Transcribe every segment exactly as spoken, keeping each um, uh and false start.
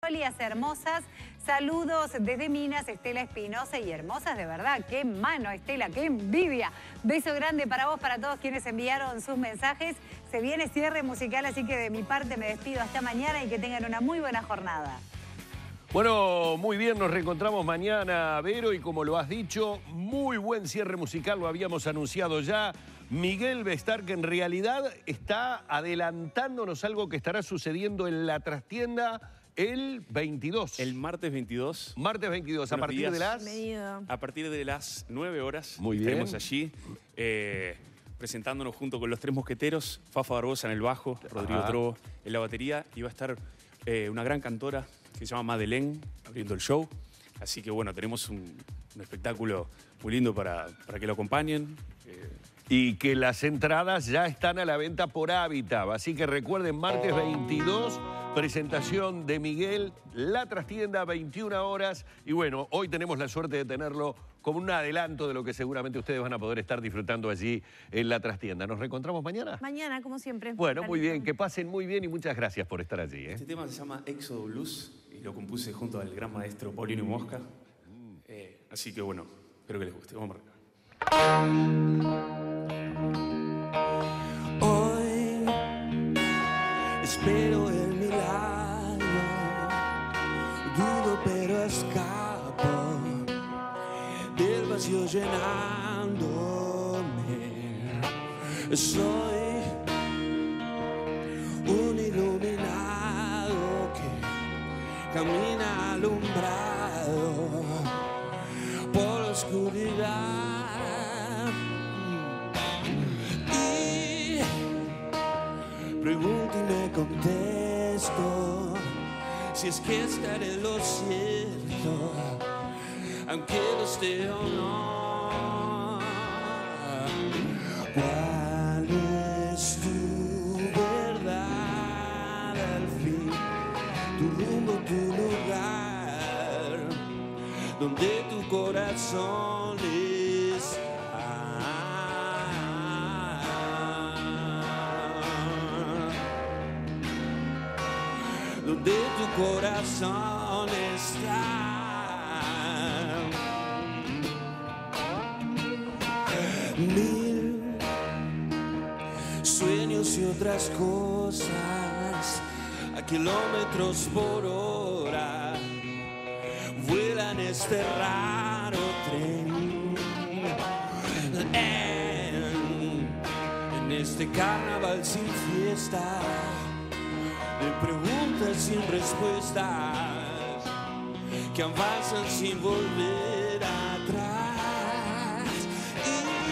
Olias hermosas, saludos desde Minas, Estela Espinosa, y hermosas de verdad. Qué mano, Estela, qué envidia. Beso grande para vos, para todos quienes enviaron sus mensajes. Se viene cierre musical, así que de mi parte me despido hasta mañana y que tengan una muy buena jornada. Bueno, muy bien, nos reencontramos mañana, Vero, y como lo has dicho, muy buen cierre musical, lo habíamos anunciado ya. Miguel Bestar, que en realidad está adelantándonos algo que estará sucediendo en la trastienda el veintidós. El martes veintidós. Martes veintidós, a Buenos partir días. de las... Bienvenido. A partir de las nueve horas. Muy bien. Estaremos allí eh, presentándonos junto con los tres mosqueteros. Fafa Barbosa en el bajo, Rodrigo Ajá. Trobo en la batería. Y va a estar eh, una gran cantora que se llama Madeleine abriendo el show. Así que bueno, tenemos un, un espectáculo muy lindo para, para que lo acompañen. Eh, Y que las entradas ya están a la venta por Hábitat. Así que recuerden, martes veintidós, presentación de Miguel, la trastienda, veintiuna horas. Y bueno, hoy tenemos la suerte de tenerlo como un adelanto de lo que seguramente ustedes van a poder estar disfrutando allí en la trastienda. ¿Nos reencontramos mañana? Mañana, como siempre. Bueno, muy bien, que pasen muy bien y muchas gracias por estar allí, ¿eh? Este tema se llama Éxodo Blues y lo compuse junto al gran maestro Paulino Mosca. Eh, así que bueno, espero que les guste. Vamos a arrancar. Hoy espero el milagro, dudo pero escapo del vacío llenándome. Soy un iluminado que camina alumbrado por la oscuridad. Pregunto y me contesto si es que estaré en lo cierto, aunque lo esté o no. ¿Cuál es tu verdad al fin? Tu rumbo, tu lugar, donde tu corazón está. Donde tu corazón está. Mil sueños y otras cosas a kilómetros por hora vuelan este raro tren. En, en este carnaval sin fiesta, de preguntas sin respuestas que avanzan sin volver atrás. Y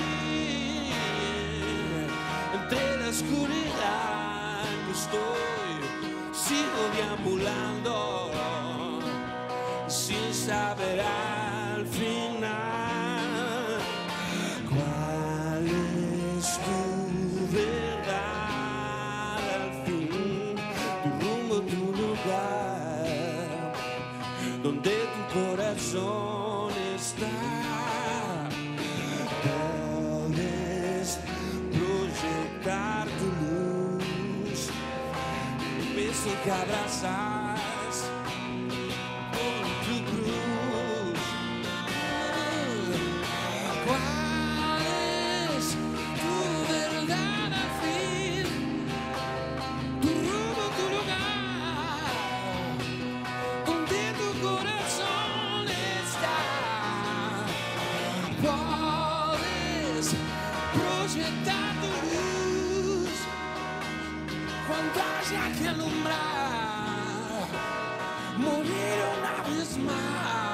entre la oscuridad que estoy, sigo deambulando sin saber al final cuál es tu verdad al fin. Tu lugar, donde tu corazón está. Puedes proyectar tu luz, el beso que abrazas con tu cruz. ¿Cuál es tu verdad al fin? Tu rumbo, tu lugar, donde tu corazón está. Puedes proyectar tu luz cuando haya que alumbrar, morir una vez más.